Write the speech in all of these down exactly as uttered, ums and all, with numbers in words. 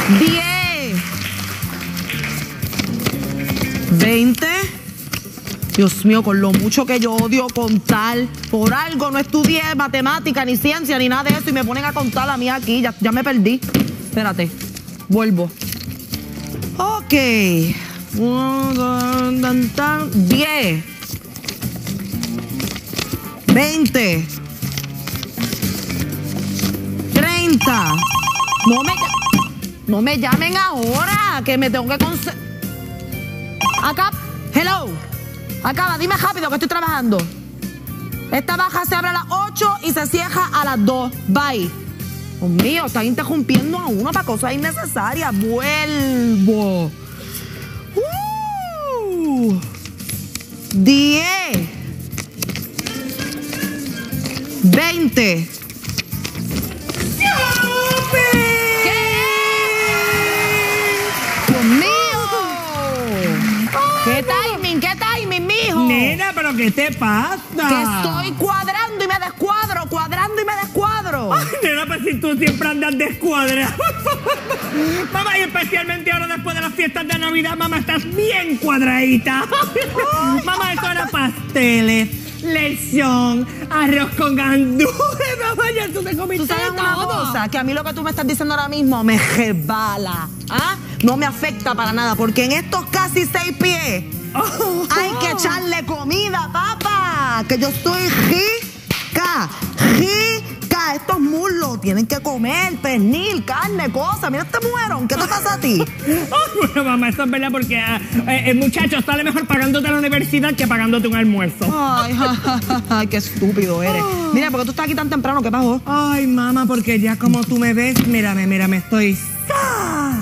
diez, veinte. Dios mío, con lo mucho que yo odio contar, por algo no estudié matemática, ni ciencia, ni nada de eso, y me ponen a contar a mí aquí, ya, ya me perdí. Espérate, vuelvo. Ok. diez, veinte, treinta. No me, no me llamen ahora, que me tengo que concentrar. Acá, hello. Acaba, dime rápido que estoy trabajando. Esta baja se abre a las ocho y se cierra a las dos. Bye. Dios mío, están interrumpiendo a uno para cosas innecesarias. Vuelvo. Uh, diez. veinte. ¿Qué? Dios mío. ¿Qué timing? ¿Qué timing, mijo? Nena, ¿pero qué te pasa? Que estoy cuadrando y me descuadro, cuadrando y me descuadro. Ay, nena, pues si tú siempre andas descuadrada. Mamá, y especialmente ahora después de las fiestas de Navidad, mamá, estás bien cuadradita. Mamá, eso era pasteles, lechón, arroz con gandules. Mamá, ya tú te comiste ¿Tú sabes todo. una cosa? Que a mí lo que tú me estás diciendo ahora mismo me resbala. ¿Ah? No me afecta para nada, porque en estos casi seis pies oh, hay que echarle comida, papá. Que yo estoy rica, rica. Estos muslos tienen que comer pernil, carne, cosas. Mira este mujerón, ¿qué te pasa a ti? Oh, bueno, mamá, eso es verdad porque eh, el muchacho sale mejor pagándote la universidad que pagándote un almuerzo. Ay, ay, qué estúpido eres. Oh. Mira, ¿por qué tú estás aquí tan temprano? ¿Qué pasó? Ay, mamá, porque ya como tú me ves, mírame, mírame, estoy... ¡Sa!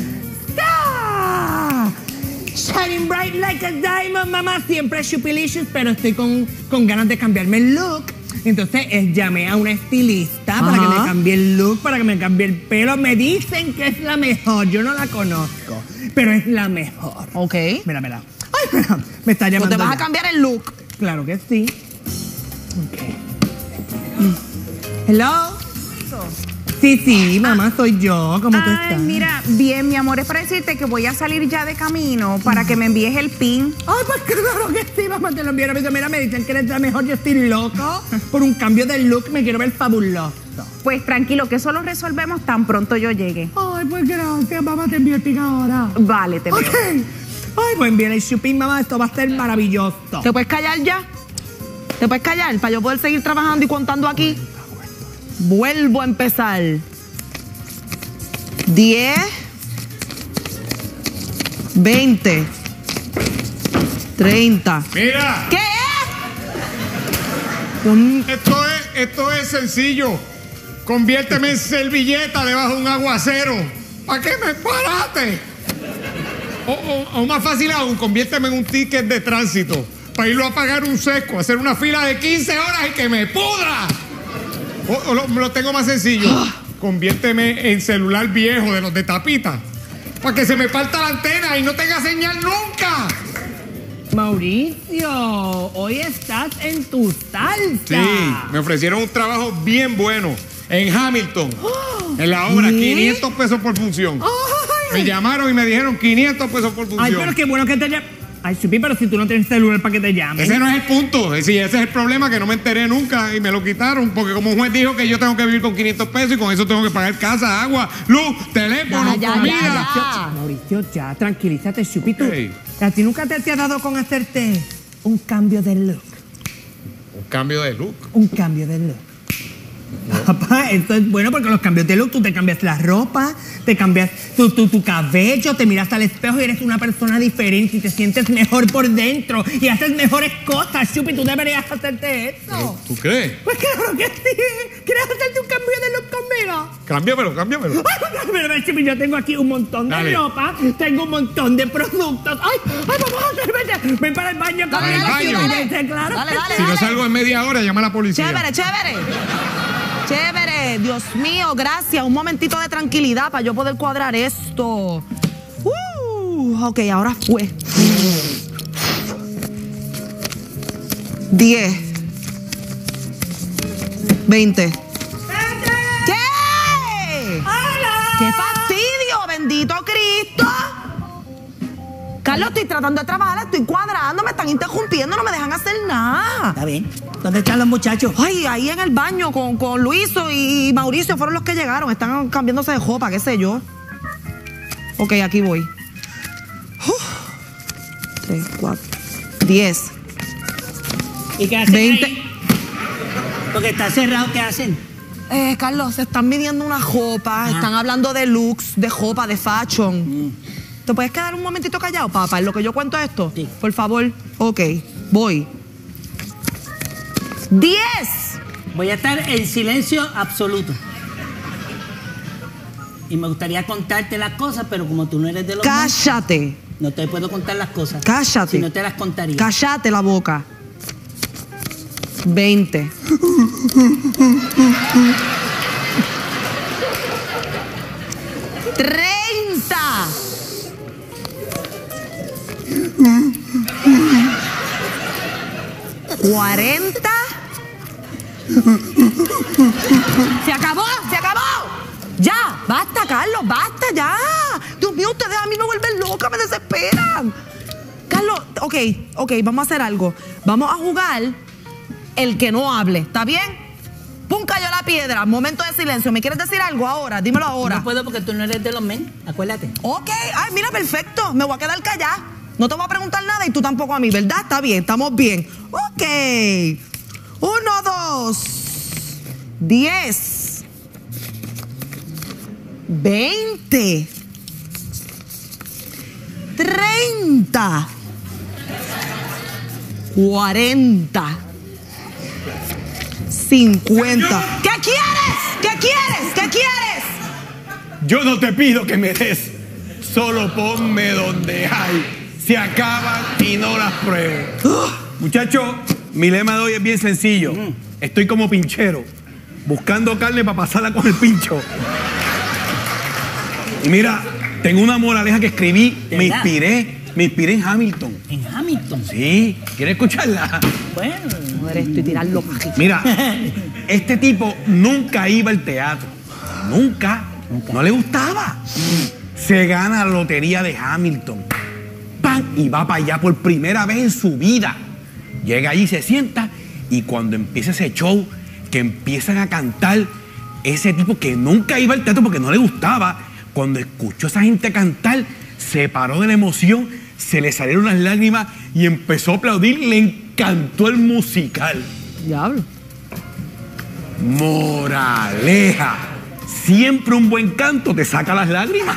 ¡Sa! Shining bright like a diamond, mamá. Siempre chupilicious, pero estoy con, con ganas de cambiarme el look. Entonces eh, llamé a una estilista Ajá. para que me cambie el look, para que me cambie el pelo. Me dicen que es la mejor. Yo no la conozco, pero es la mejor. Ok. Mira, mira. Ay, mira, me está llamando. ¿Tú te vas ya. a cambiar el look? Claro que sí. Ok. Mm. Hello. Sí, sí, mamá, soy yo. ¿Cómo Ay, tú estás? Mira, bien, mi amor, es para decirte que voy a salir ya de camino para que me envíes el pin. Ay, pues claro que sí, mamá, te lo envío. Mira, me dicen que eres la mejor, yo estoy loco. Por un cambio de look me quiero ver fabuloso. Pues tranquilo, que eso lo resolvemos tan pronto yo llegue. Ay, pues gracias, mamá, te envío el pin ahora. Vale, te veo. Ok. Ay, pues envíale el shopping, mamá, esto va a ser maravilloso. ¿Te puedes callar ya? ¿Te puedes callar para yo poder seguir trabajando y contando aquí? Vuelvo a empezar. diez, veinte, treinta. Mira. ¿Qué es? Esto es, esto es sencillo. Conviérteme en servilleta debajo de un aguacero. ¿Para qué me parate? O, o, o más fácil aún, conviérteme en un ticket de tránsito para irlo a pagar un seco, hacer una fila de quince horas y que me pudra. O, o lo, lo tengo más sencillo. Conviérteme en celular viejo de los de tapita para que se me parta la antena y no tenga señal nunca. Mauricio, hoy estás en tu salsa. Sí, me ofrecieron un trabajo bien bueno en Hamilton, en la obra, ¿qué? quinientos pesos por función. Ay. Me llamaron y me dijeron quinientos pesos por función. Ay, pero qué bueno que te llamen. Ay, Chupi, pero si tú no tienes celular, ¿para que te llamen? Ese no es el punto. Sí, ese es el problema, que no me enteré nunca y me lo quitaron. Porque como un juez dijo que yo tengo que vivir con quinientos pesos y con eso tengo que pagar casa, agua, luz, teléfono, ya, ya, comida. ya, ya. Mauricio, ya, tranquilízate, Chupi. Tú, hey. ¿A ti nunca te, te has dado con hacerte un cambio de look? Un cambio de look. Un cambio de look. No. Papá, esto es bueno porque los cambios de look, tú te cambias la ropa, te cambias tu, tu, tu cabello, te miras al espejo y eres una persona diferente y te sientes mejor por dentro y haces mejores cosas, Chupi, tú deberías hacerte eso. ¿Pero, ¿Tú crees? Pues claro que sí. ¿Quieres hacerte un cambio de look conmigo? Cámbiamelo, cámbiamelo. Ay, Chupi, yo tengo aquí un montón de Dale. ropa, tengo un montón de productos. Ay, ay, vamos a hacer, vete. Ven para el baño. Dale, dale, conmigo, dale, Chupi, vete, claro. Dale, dale, Si no dale. salgo en media hora, llama a la policía. Chévere, chévere. Chévere, Dios mío, gracias. Un momentito de tranquilidad para yo poder cuadrar esto. Uh, ok, ahora fue. diez. veinte. ¿Qué? ¡Hola! ¡Qué fastidio! Dios, bendito Cristo. Carlos, estoy tratando de trabajar, estoy cuadrando, me están interrumpiendo, no me dejan hacer nada. Está bien. ¿Dónde están los muchachos? Ay, ahí en el baño con, con Luiso y Mauricio fueron los que llegaron. Están cambiándose de jopa, qué sé yo. Ok, aquí voy. Uf. Tres, cuatro, diez. ¿Y qué hacen veinte. ahí? Porque está cerrado, ¿qué hacen? Eh, Carlos, se están midiendo una jopa, Ajá. están hablando de looks, de jopa, de fashion. Mm. ¿Te puedes quedar un momentito callado, papá, en lo que yo cuento esto? Sí. Por favor. Ok, voy. ¡Diez! Voy a estar en silencio absoluto. Y me gustaría contarte las cosas, pero como tú no eres de los... ¡Cállate! No te puedo contar las cosas. ¡Cállate! Si no te las contaría. ¡Cállate la boca! Veinte. Treinta. Cuarenta. Se acabó, se acabó. Ya, basta, Carlos, basta ya. Dios mío, ustedes a mí me vuelven loca, me desesperan. Carlos, ok, ok, vamos a hacer algo. Vamos a jugar el que no hable, ¿está bien? Pum, cayó la piedra, momento de silencio. ¿Me quieres decir algo ahora? Dímelo ahora. No puedo porque tú no eres de los men, acuérdate. Ok, ay, mira, perfecto. Me voy a quedar callada. No te voy a preguntar nada y tú tampoco a mí, ¿verdad? Está bien, estamos bien. Ok. Uno, dos. Diez. Veinte. Treinta. Cuarenta. Cincuenta. ¿Qué quieres? ¿Qué quieres? ¿Qué quieres? Yo no te pido que me des, solo ponme donde hay. Se acaban y no las pruebo. Muchachos, mi lema de hoy es bien sencillo. Estoy como pinchero, buscando carne para pasarla con el pincho. Y mira, tengo una moraleja que escribí, me inspiré, me inspiré en Hamilton. ¿En Hamilton? Sí, ¿quieres escucharla? Bueno. Joder, esto y tirarlo mágico. Mira, este tipo nunca iba al teatro. Nunca. Nunca. No le gustaba. Se gana la lotería de Hamilton. ¡Pam! Y va para allá por primera vez en su vida. Llega allí, se sienta y cuando empieza ese show, que empiezan a cantar, ese tipo que nunca iba al teatro porque no le gustaba, cuando escuchó a esa gente cantar, se paró de la emoción, se le salieron las lágrimas y empezó a aplaudir. Le encantó el musical. Diablo. Moraleja. Siempre un buen canto te saca las lágrimas.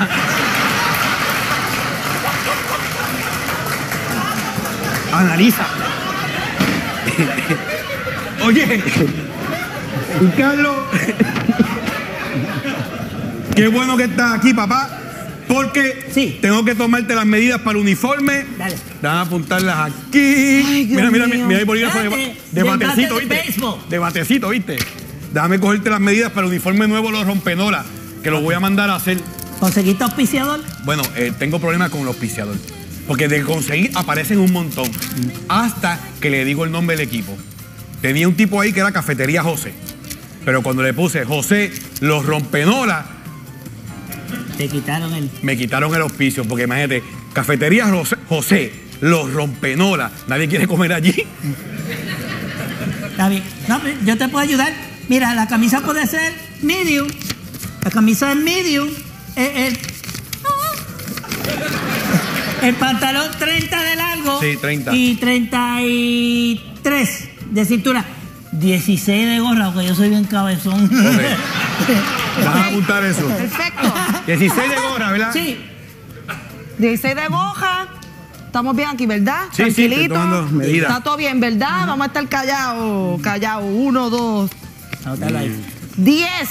Analiza. Oye, Carlos, qué bueno que estás aquí, papá, porque sí. tengo que tomarte las medidas para el uniforme. Dale. Vamos a apuntarlas aquí. Ay, Dios mira, mira, mío. mira el bolígrafo de, Dale, de de batecito, bate de ¿viste? béisbol. De batecito, ¿viste? Déjame cogerte las medidas para el uniforme nuevo de los rompenolas, que lo voy a mandar a hacer. ¿Conseguiste auspiciador? Bueno, eh, tengo problemas con el auspiciador. Porque de conseguir aparecen un montón. Hasta que le digo el nombre del equipo. Tenía un tipo ahí que era Cafetería José. Pero cuando le puse José, los rompenolas, Te quitaron el... me quitaron el auspicio. Porque imagínate, Cafetería José, José los rompenolas. Nadie quiere comer allí. Está bien. No, yo te puedo ayudar. Mira, la camisa puede ser medium. La camisa es medium. El, el, el pantalón treinta de largo. Sí, treinta. Y treinta y tres de cintura. dieciséis de gorra, porque yo soy bien cabezón. Okay. Vas a apuntar eso. Perfecto. dieciséis de gorra, ¿verdad? Sí. dieciséis de goja. Estamos bien aquí, ¿verdad? Sí, sí, estoy tomando medidas. Está todo bien, ¿verdad? Vamos a estar callados. Callados. Uno, dos. Anótalo ahí. Diez.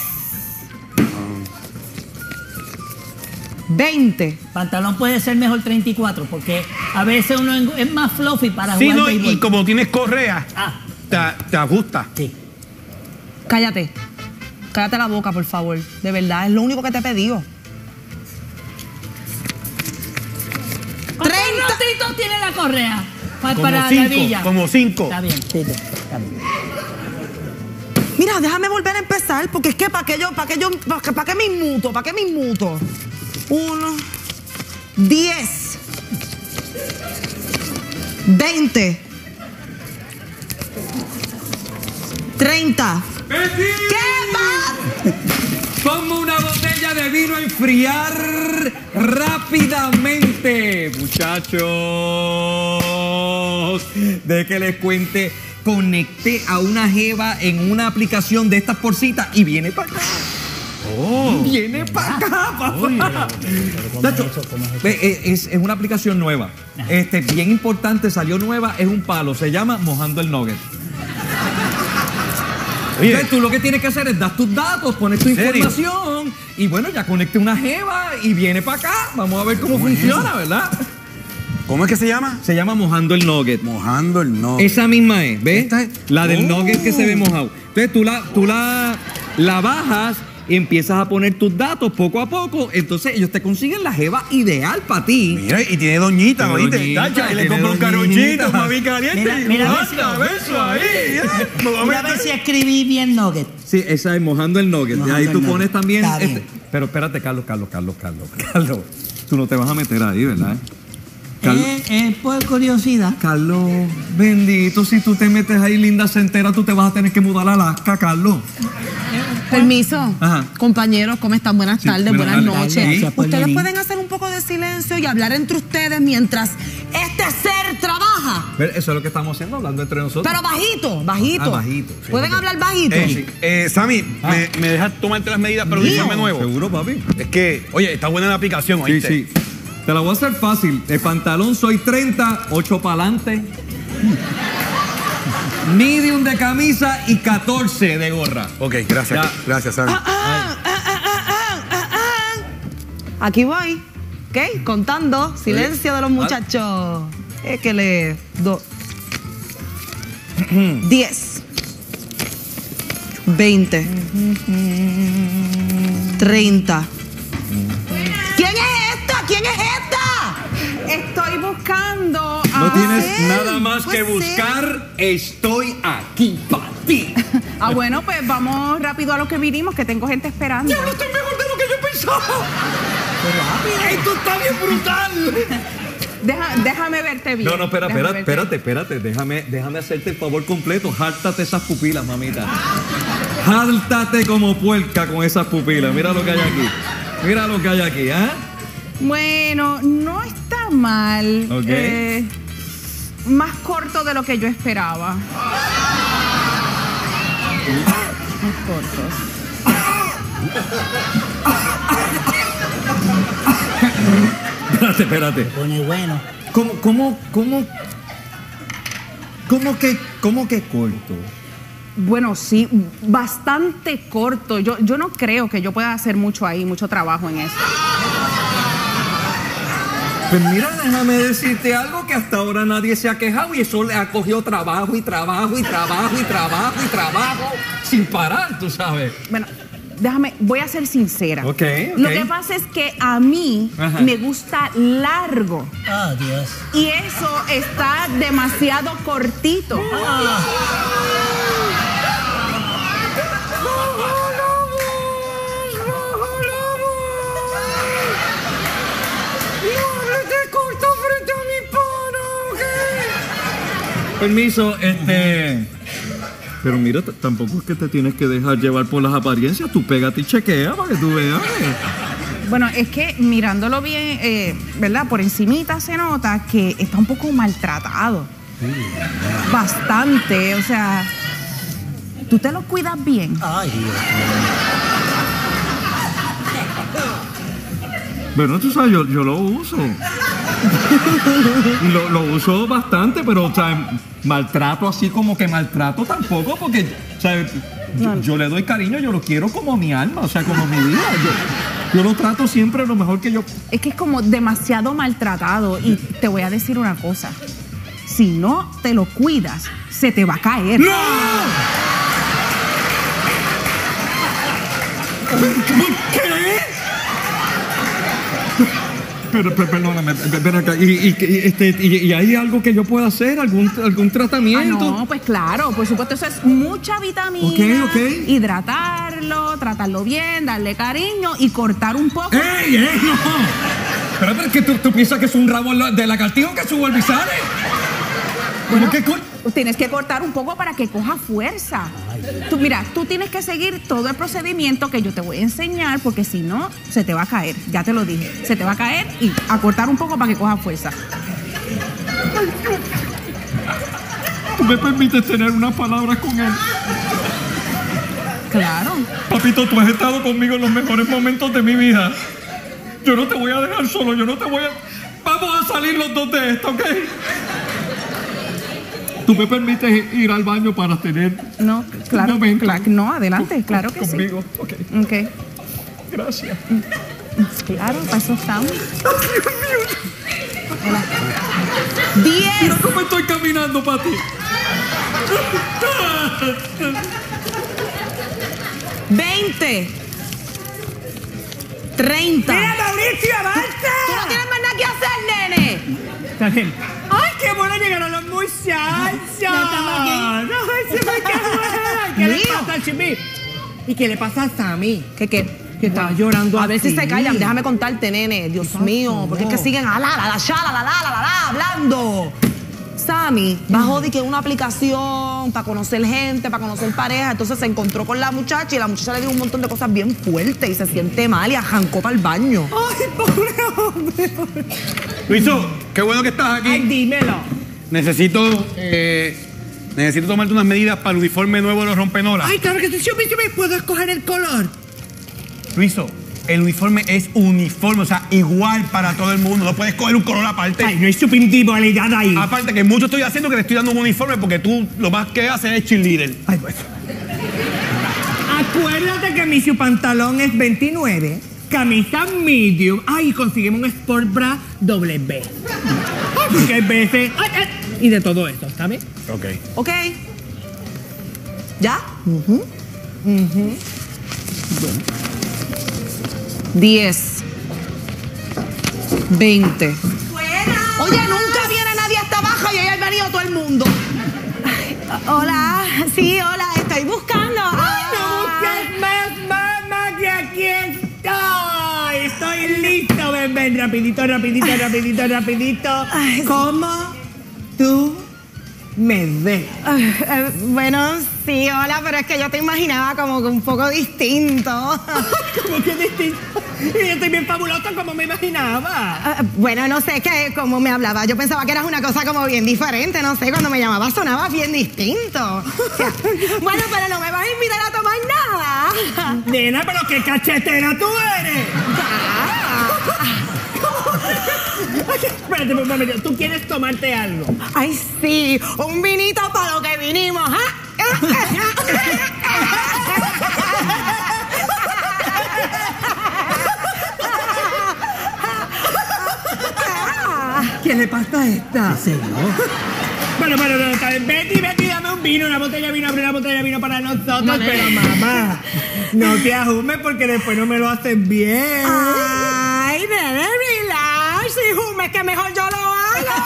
Veinte. Pantalón puede ser mejor treinta y cuatro, porque a veces uno es más fluffy para Sí, jugar no, béisbol. y como tienes correa, Ah, te, te ajusta. sí. Cállate. Cállate la boca, por favor. De verdad, es lo único que te he pedido. ¿Cuántos treinta. rotitos tiene la correa? Pa- Como para la cinco, villa. como cinco. Está bien, sí, está bien. Mira, déjame volver a empezar, porque es que para qué yo, para qué yo, para qué, para qué me inmuto, para qué me inmuto. uno, diez, veinte, treinta. ¿Qué más? Ponme una botella de vino a enfriar rápidamente, muchachos. De que les cuente, conecté a una jeva en una aplicación de estas por cita y viene para acá. Oh, viene para acá, papá. Tacho, es, es una aplicación nueva. Este, bien importante, salió nueva, es un palo. Se llama Mojando el Nugget. Entonces, tú lo que tienes que hacer es dar tus datos, pones tu información y bueno, ya conecté una jeva y viene para acá. Vamos a ver cómo funciona, ¿verdad? ¿Cómo es que se llama? Se llama Mojando el Nugget. Mojando el Nugget. Esa misma es, ¿ves? Esta es... La del Oh. nugget que se ve mojado. Entonces tú la, tú la, la bajas y empiezas a poner tus datos poco a poco. Entonces ellos te consiguen la jeva ideal para ti. Mira, y tiene doñita, Tiene ¿oíste? doñita, Tacha, y le tiene compro un doñita. carochito, mami caliente. Mira, y mira, anda, vecino. beso ahí. ¿eh? Me voy a Mira a meter- ver si escribí bien nugget. Sí, esa es Mojando el Nugget. Mojando ahí tú el pones nugget. también... Está este- bien. pero espérate, Carlos, Carlos, Carlos, Carlos, Carlos. Tú no te vas a meter ahí, ¿verdad? Carlos, Es eh, por curiosidad. Carlos, bendito, si tú te metes ahí, linda se entera, tú te vas a tener que mudar a Alaska, Carlos. Permiso. Ajá. Compañeros, ¿cómo están? Buenas Sí, tardes, buenas buenas tardes. noches. Gracias por Ustedes venir. pueden hacer un poco de silencio y hablar entre ustedes mientras este ser trabaja. Pero eso es lo que estamos haciendo, hablando entre nosotros. Pero bajito, bajito. Ah, bajito, sí, ¿Pueden ok. hablar bajito? Eh, sí. eh, Sammy, ¿me, ¿me dejas tomarte las medidas para uniforme nuevo? ¿Seguro, papi? Es que, oye, está buena la aplicación, Sí, ¿oíste? sí. Te la voy a hacer fácil. El pantalón soy treinta, ocho para adelante. Medium de camisa y catorce de gorra. Ok, gracias. Ya. Gracias, Sammy. Aquí voy. ¿Ok? Contando. Silencio de los muchachos. Es que le... Do... Diez. Veinte. Treinta. ¿Quién es esta? ¿Quién es esta? Estoy buscando. No a- tienes ser, nada más puede que ser. buscar. Estoy aquí para ti. Ah, bueno, pues vamos rápido a lo que vinimos, que tengo gente esperando. ¡Ya no estoy mejor de lo que yo pensaba! ¡Esto está bien brutal! Deja- déjame verte bien. No, no, espera, déjame espera, verte espérate, espérate. Déjame, déjame hacerte el favor completo. Jáltate esas pupilas, mamita. Jáltate como puerca con esas pupilas. Mira lo que hay aquí. Mira lo que hay aquí, ¿ah? Bueno, no está mal. Ok. Eh, más corto de lo que yo esperaba. Más cortos. Espérate, espérate. Pone bueno. ¿Cómo, cómo, cómo, cómo que, cómo que corto? Bueno, sí, bastante corto. Yo, yo no creo que yo pueda hacer mucho ahí, mucho trabajo en eso. Pues mira, déjame decirte algo que hasta ahora nadie se ha quejado y eso le ha cogido trabajo y trabajo y trabajo y trabajo y trabajo sin parar, tú sabes. Bueno, déjame, voy a ser sincera. Ok, ok. Lo que pasa es que a mí Ajá. me gusta largo Oh, Dios. y eso está demasiado cortito. Permiso, este... Pero mira, t- tampoco es que te tienes que dejar llevar por las apariencias. Tú pégate y chequea para que tú veas. Bueno, es que mirándolo bien, eh, ¿verdad? Por encimita se nota que está un poco maltratado. Bastante, o sea, tú te lo cuidas bien. Ay, Dios. Bueno, tú sabes, yo, yo lo uso. lo, lo uso bastante, pero, o sea, maltrato así como que maltrato tampoco, porque, o sea, yo, yo le doy cariño, yo lo quiero como mi alma, o sea, como mi vida. Yo, yo lo trato siempre lo mejor que yo... Es que es como demasiado maltratado y te voy a decir una cosa. Si no te lo cuidas, se te va a caer. ¡No! ¿Qué? Pero, pero, perdóname, ven acá. ¿Y, y, y, este, y, y hay algo que yo pueda hacer? ¿Algún, algún Ah, tratamiento? no, pues claro, por supuesto, eso es mucha vitamina. Ok, ok. Hidratarlo, tratarlo bien, darle cariño y cortar un poco. ¡Ey, ey, no! Pero, pero es que tú, tú piensas que es un rabo de lagartijo que subo al bisare. Bueno, ¿Qué co- tienes que cortar un poco para que coja fuerza. Tú, mira, tú tienes que seguir todo el procedimiento que yo te voy a enseñar, porque si no, se te va a caer. Ya te lo dije. Se te va a caer y a cortar un poco para que coja fuerza. ¿Tú me permites tener unas palabras con él? Claro. Papito, tú has estado conmigo en los mejores momentos de mi vida. Yo no te voy a dejar solo, yo no te voy a... Vamos a salir los dos de esto, ¿ok? ¿Tú me permites ir al baño para tener No, claro. un momento? Cla- no, adelante, claro que Conmigo, ok. sí. Ok. Gracias. Claro, para eso estamos. Hola. Mira Diez. cómo estoy caminando para ti. veinte. treinta. ¡Mira, Mauricio, ¿Tú no avanza! tienes más nada que hacer, nene? Está bien. ¡Ay, qué bueno llegaron los muchachos! ¡Ay, sí, qué bueno! ¿Qué le Mío. pasa al Chipi? ¿Y qué le pasa a Sammy? ¿Qué qué? Que estaba llorando A ver si así. se callan, déjame contarte, nene. Dios mío, porque es que siguen a la, la, la, sha, la, la, la, la, la, la, hablando. Sammy bajó de que una aplicación para conocer gente, para conocer pareja. Entonces se encontró con la muchacha y la muchacha le dijo un montón de cosas bien fuertes y se siente mal y arrancó para el baño. ¡Ay, pobre hombre! Luiso, qué bueno que estás aquí. ¡Ay, dímelo! Necesito, eh, necesito tomarte unas medidas para el uniforme nuevo de los rompenolas. ¡Ay, claro que sí, Chupi, Chupi! ¿Puedo escoger el color? Luiso, el uniforme es uniforme, o sea, igual para todo el mundo. No puedes coger un color aparte. ¡Ay, no hay subindividualidad ahí! Aparte que mucho estoy haciendo que te estoy dando un uniforme porque tú lo más que haces es cheerleader. ¡Ay, pues! Acuérdate que mi su pantalón es veintinueve, camisa medium. ¡Ay, conseguimos un Sport Bra doble B! ¡Ay, porque hay veces... ¡Ay, ay! Y de todo eso, ¿sabes? Ok. ¿Ok? ¿Ya? diez. veinte. Oye, nunca viene nadie hasta abajo y hoy ha venido todo el mundo. Hola, sí, hola, estoy buscando. ¡Ay, no busques más, mamá, que aquí estoy! Estoy listo, ven, ven, rapidito, rapidito, rapidito, rapidito. ¿Cómo tú me ves? Eh, bueno, sí, hola, pero es que yo te imaginaba como que un poco distinto. ¿Cómo que distinto? Y yo estoy bien fabuloso como me imaginaba. Eh, bueno, no sé, que como me hablaba, yo pensaba que eras una cosa como bien diferente, no sé, cuando me llamabas sonabas bien distinto. O sea, bueno, pero no me vas a invitar a tomar nada. Nena, pero qué cachetera tú eres. Espérate un momento, ¿tú quieres tomarte algo? Ay, sí, un vinito para lo que vinimos, ¿ah? ¿Qué le pasa a esta? Bueno, bueno, no, está bien. Betty, Betty, dame un vino, una botella de vino, abre una botella de vino para nosotros. Pero mamá, no te ajumes porque después no me lo haces bien. Ay, nene, relax, si jumes que mejor yo lo hago.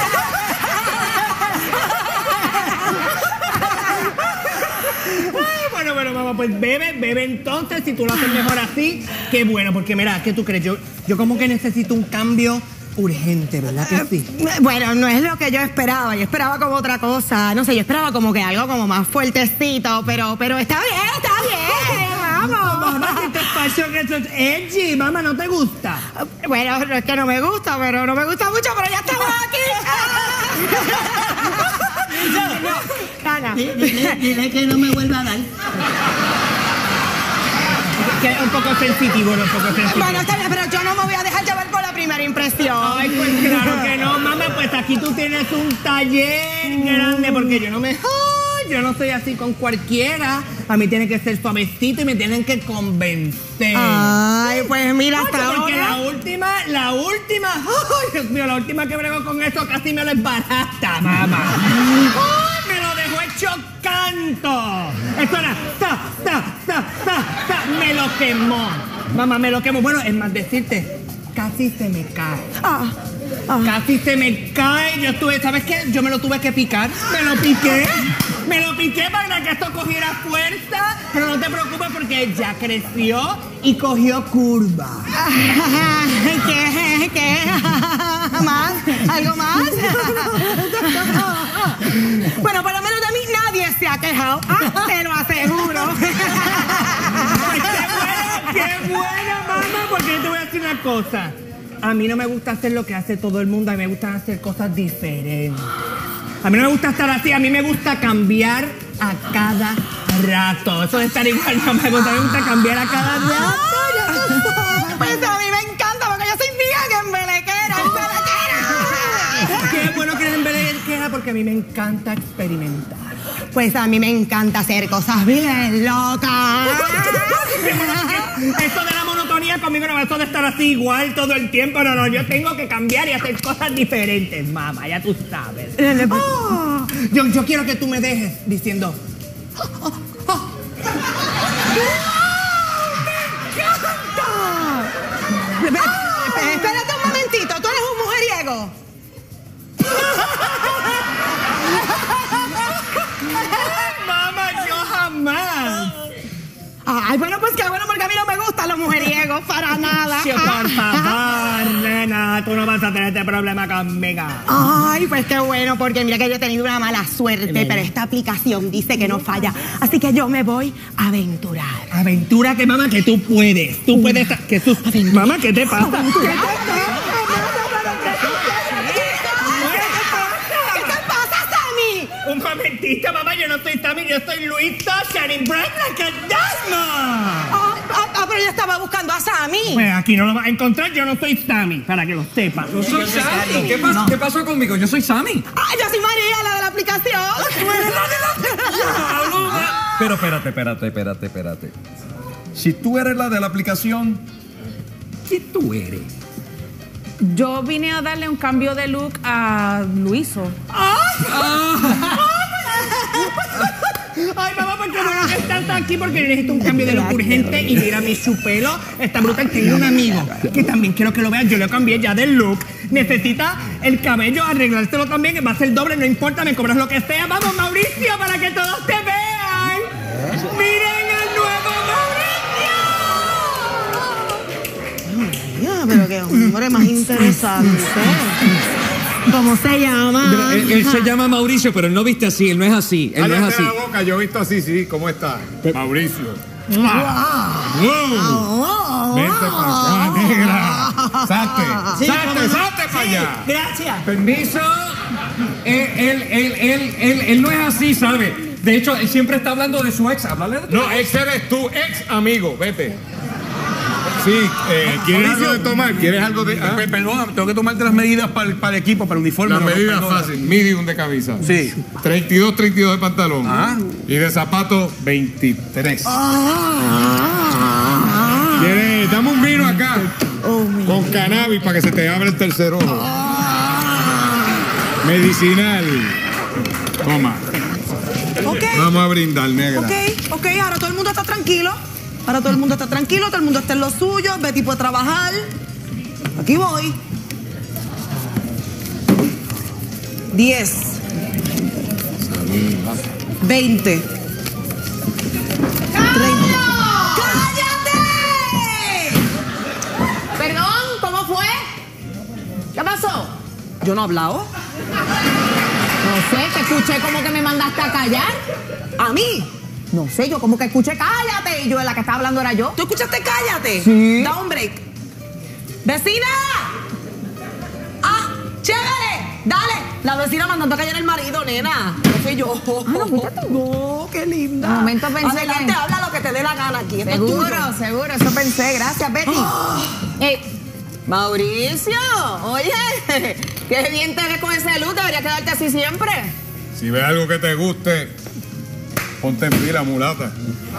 Ay, bueno, bueno, mamá, pues bebe, bebe entonces. Si tú lo haces mejor así, qué bueno. Porque mira, ¿qué tú crees? Yo, yo como que necesito un cambio urgente, ¿verdad que sí? Bueno, no es lo que yo esperaba. Yo esperaba como otra cosa. No sé, yo esperaba como que algo como más fuertecito, pero, pero está bien, está bien. Vamos. Mamá, ¿qué te pasó que eso es edgy? Mamá, ¿no te gusta? Bueno, no es que no me gusta, pero no me gusta mucho, pero ya estamos aquí. Ana. Dile, dile que no me vuelva a dar. Que es un poco sensitivo, ¿no? Un poco sensitivo. Bueno, está bien, pero yo no me voy a dejar llevar por la primera impresión. Ay, pues claro que no, mamá. Pues aquí tú tienes un taller grande porque yo no me... Ay, yo no soy así con cualquiera. A mí tiene que ser suavecito y me tienen que convencer. Ay, pues mira, Oye, hasta porque ahora. la última, la última, ay, Dios mío, la última que bregó con eso casi me lo esbarata, mamá. Ay, me lo dejó hecho canto. Eso era, ta, ta, ta, ta, ta, me lo quemó. Mamá, me lo quemó. Bueno, es más decirte, casi se me cae. Ah, ah. Casi se me cae. Yo estuve, ¿sabes qué? Yo me lo tuve que picar. Me lo piqué. Me lo piqué para que esto cogiera fuerza. Pero no te preocupes porque ya creció y cogió curva. ¿Qué? ¿Qué? ¿Más? ¿Algo más? Bueno, por lo menos de mí nadie se ha quejado. Ah, te lo aseguro. Pues qué buena, qué buena, mamá, porque yo te voy a decir una cosa. A mí no me gusta hacer lo que hace todo el mundo, a mí me gusta hacer cosas diferentes. A mí no me gusta estar así, a mí me gusta cambiar a cada rato. Eso de estar igual no me gusta, me gusta cambiar a cada rato. Pues a mí me encanta porque yo soy bien embelequera, embelequera. Qué bueno que eres embelequera porque a mí me encanta experimentar. Pues a mí me encanta hacer cosas bien locas. Esto de la monotonía conmigo no va, eso de estar así igual todo el tiempo. No, no, yo tengo que cambiar y hacer cosas diferentes, mamá, ya tú sabes. Oh, yo, yo quiero que tú me dejes diciendo... Oh, oh, oh. ¡Me encanta! Espérate un momentito, ¿tú eres un mujeriego? Mamá, yo jamás. Ay, bueno, pues qué bueno, porque a mí no me gustan los mujeriegos para nada. Sí, por favor, nena, tú no vas a tener este problema conmigo. Ay, pues qué bueno, porque mira que yo he tenido una mala suerte, pero esta aplicación dice que no falla. Así que yo me voy a aventurar. Aventura que, mamá, que tú puedes. Tú puedes... Que tú... Mamá, ¿qué te pasa? ¿Qué te pasa? Un momentito, mamá, yo no soy Sammy, yo soy Luisito, shining bright like a diamond. Ah, ah, ah, pero yo estaba buscando a Sammy. Pues aquí no lo vas a encontrar, yo no soy Sammy, para que lo sepas. Yo soy Sammy. ¿Qué, pas no. ¿Qué pasó conmigo? Yo soy Sammy. Ah, yo soy María, la de la aplicación. ¿Tú eres la de la aplicación? Pero espérate, espérate, espérate, espérate. Si tú eres la de la aplicación, ¿qué tú eres? Yo vine a darle un cambio de look a Luiso. Ay, mamá, porque bueno que estás aquí porque necesito un cambio de look urgente y mira mi su pelo, está brutal. Tengo un amigo que también quiero que lo veas, yo lo cambié ya del look. Necesita el cabello, arreglárselo también, que va a ser doble, no importa, me cobras lo que sea. Vamos, Mauricio, para que todos te vean. Miren el nuevo Mauricio. Pero qué hombre más interesante. ¿Cómo se llama? Él, él se llama Mauricio, pero él no viste así, él no es así, él Cállate no es así. la boca, yo he visto así, sí, ¿cómo está? Mauricio. Wow. Wow. Vente para acá, negra. Salte, Sí, salte, cómo no. salte para Sí, allá. gracias. Permiso. Él, él, él, él, él, él no es así, ¿sabe? De hecho, él siempre está hablando de su ex. Háblale de tu No, ex eres tu ex amigo, vete. Sí, eh, ¿quieres algo de tomar? ¿Quieres algo de...? ah? Pe- Perdona, tengo que tomarte las medidas para el, para el equipo, para el uniforme. Las no, medidas perdona. fácil, medium de camisa. Sí. treinta y dos, treinta y dos de pantalón. Ah. Y de zapatos, veintitrés. ¿Quieres? Dame un vino acá. Con cannabis para que se te abra el tercer ojo. Medicinal. Toma. Ok. Vamos a brindar, negra. Ok, ok, ahora todo el mundo está tranquilo. Ahora todo el mundo está tranquilo, todo el mundo está en lo suyo. Betty puede trabajar. Aquí voy. Diez. Veinte. Treinta. ¡Cállate! Perdón, ¿cómo fue? ¿Qué pasó? Yo no he hablado. No sé, te escuché como que me mandaste a callar. ¿A mí? No sé, yo como que escuché cállate y yo la que estaba hablando era yo. ¿Tú escuchaste cállate? Sí. Da un break. ¡Vecina! ¡Ah! ¡Chévere! ¡Dale! La vecina mandando a callar el marido, nena. No fui yo. Ah, ¿no fuiste tú? No, qué linda. De momento pensé Adelante, que- habla lo que te dé la gana aquí. Esto es Seguro, tuyo. seguro, eso pensé. Gracias, Betty. Eh, Mauricio, oye, qué bien te ves con ese look. Deberías quedarte así siempre. Si ves algo que te guste, ponte en pila, mulata.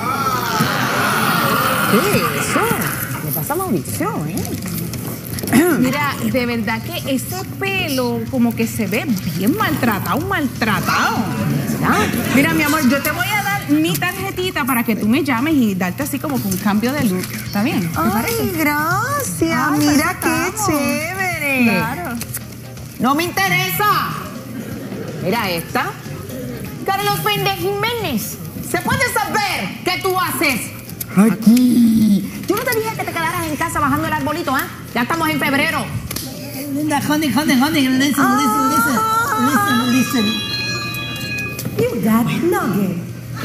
¿qué es eso? ¿Qué pasa, Mauricio, eh? Mira, de verdad que ese pelo como que se ve bien maltratado, maltratado. ¿verdad? Mira, mi amor, yo te voy a dar mi tarjetita para que tú me llames y darte así como con un cambio de look. ¿Está bien? ¿Te Ay, parece? gracias. Ay, Mira pues qué estamos. chévere. Claro. No me interesa. Mira esta. Carlos Méndez Jiménez. ¿Se puede saber qué tú haces aquí? Yo no te dije que te quedaras en casa bajando el arbolito, ¿ah? Ya estamos en febrero. Linda, honey, honey, honey, listen, listen, listen, listen, listen. You got nugget.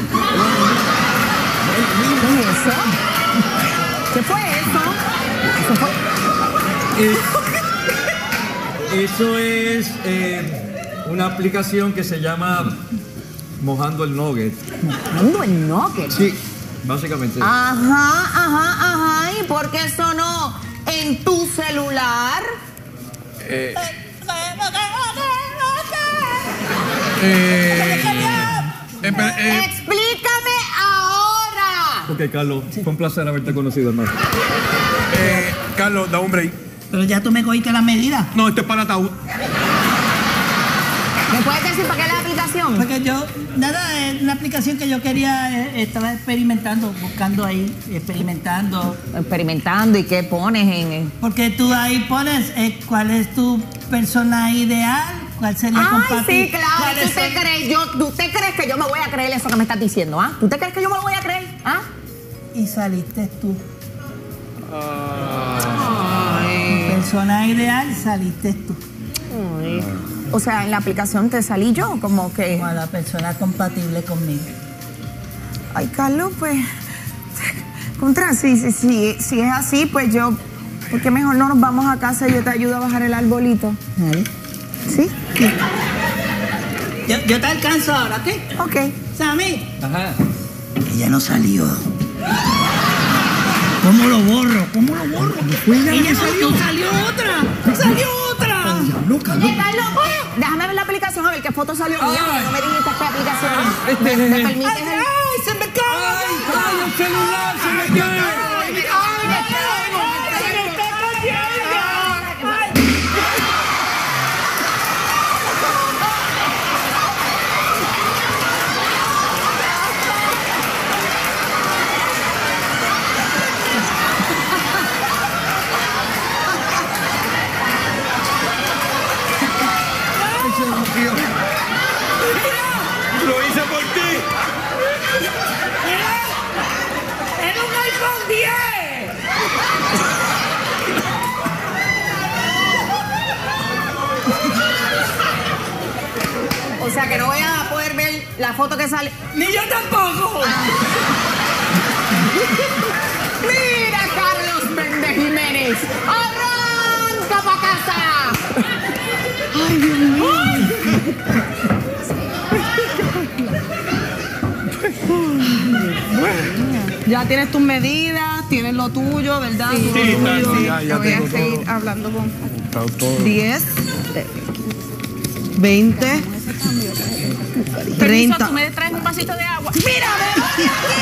¿Qué es eso? ¿Qué fue eso? Eso fue... Eso es eh, una aplicación que se llama Mojando el Nugget. Mojando el nugget. Sí, básicamente. Ajá, ajá, ajá. ¿Y por qué sonó en tu celular? Eh, eh, espera, eh, Explícame ahora. Ok, Carlos, fue un placer haberte conocido, hermano. eh, Carlos, da un break. Pero ya tú me cogiste las medidas. No, esto es para el ataúd. ¿Me puedes decir para qué la aplicación? Porque yo, nada, es una aplicación que yo quería, eh, estaba experimentando, buscando ahí, experimentando. Experimentando, ¿y qué pones en...? Porque tú ahí pones eh, cuál es tu persona ideal, cuál sería Ay, compatible. sí, claro. ¿Tú te, crees, yo, ¿Tú te crees que yo me voy a creer eso que me estás diciendo, ah? ¿Tú te crees que yo me lo voy a creer, ah? Y saliste tú. Mi persona ideal saliste tú. Ay. O sea, en la aplicación te salí yo, como que... Como la persona compatible conmigo. Ay, Carlos, pues... Contra, sí, sí, sí, si es así, pues yo... ¿Por qué mejor no nos vamos a casa y yo te ayudo a bajar el arbolito? ¿Vale? ¿Sí? Yo, yo te alcanzo ahora, ¿ok? Ok. Sammy. Ajá. Ella no salió. ¿Cómo lo borro? ¿Cómo lo borro? Ella no salió. Salió otra. Salió otra. Oye, Carlos, déjame ver la aplicación a ver qué foto salió mía, porque no me dijiste qué aplicación. ¿Me, me permites? ¡Ay, ay! ¡Se me cae! ¡Ay, ay, el celular se me cae! ¡Lo hice por ti! ¡Era un iPhone diez! O sea, que no voy a poder ver la foto que sale. ¡Ni yo tampoco! ¡Mira, Carlos Méndez Jiménez! ¡Arranca pa' casa! ¡Ay, Dios mío! Ya tienes tus medidas, tienes lo tuyo, ¿verdad? Sí, Todo sí, lo está, tuyo. sí, ya, ya Voy a tengo seguir todo. hablando con... diez, veinte, Permiso, treinta. tú me traes un vasito de agua. ¡Mira, me voy a